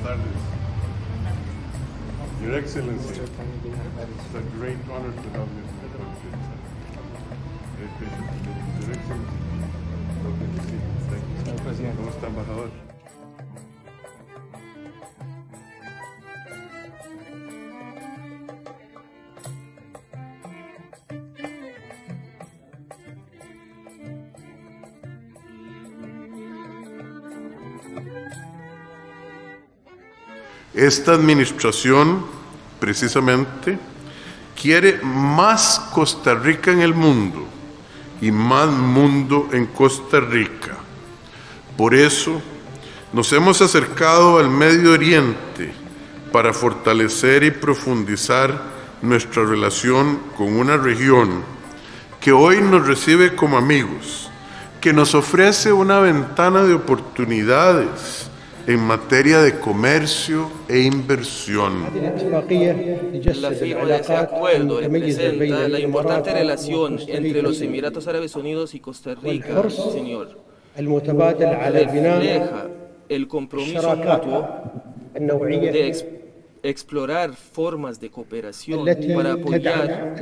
tardes. Your Excellency, it's a great honor to have you in my country. Great pleasure to meet you. Your Excellency, lovely to see you. Thank you. ¿Cómo está, embajador? Esta administración, precisamente, quiere más Costa Rica en el mundo y más mundo en Costa Rica. Por eso, nos hemos acercado al Medio Oriente para fortalecer y profundizar nuestra relación con una región que hoy nos recibe como amigos, que nos ofrece una ventana de oportunidades en materia de comercio e inversión. La firma de ese acuerdo representa la importante relación entre los Emiratos Árabes Unidos y Costa Rica, señor. Refleja el compromiso mutuo de explorar formas de cooperación para apoyar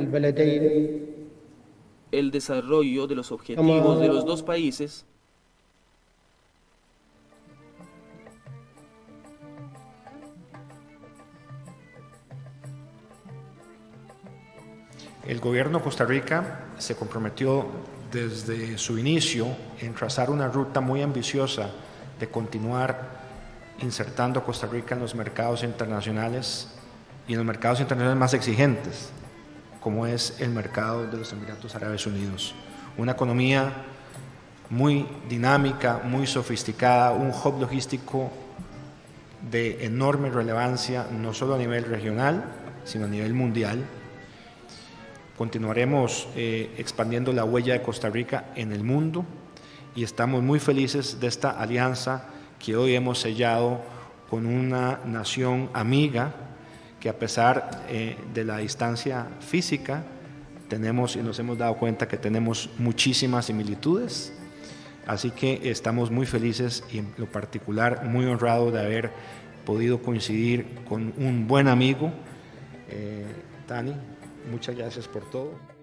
el desarrollo de los objetivos de los dos países . El gobierno de Costa Rica se comprometió desde su inicio en trazar una ruta muy ambiciosa de continuar insertando a Costa Rica en los mercados internacionales y en los mercados internacionales más exigentes, como es el mercado de los Emiratos Árabes Unidos. Una economía muy dinámica, muy sofisticada, un hub logístico de enorme relevancia, no solo a nivel regional, sino a nivel mundial. Continuaremos expandiendo la huella de Costa Rica en el mundo y estamos muy felices de esta alianza que hoy hemos sellado con una nación amiga que, a pesar de la distancia física, tenemos y nos hemos dado cuenta que tenemos muchísimas similitudes. Así que estamos muy felices y, en lo particular, muy honrados de haber podido coincidir con un buen amigo. Tani, muchas gracias por todo.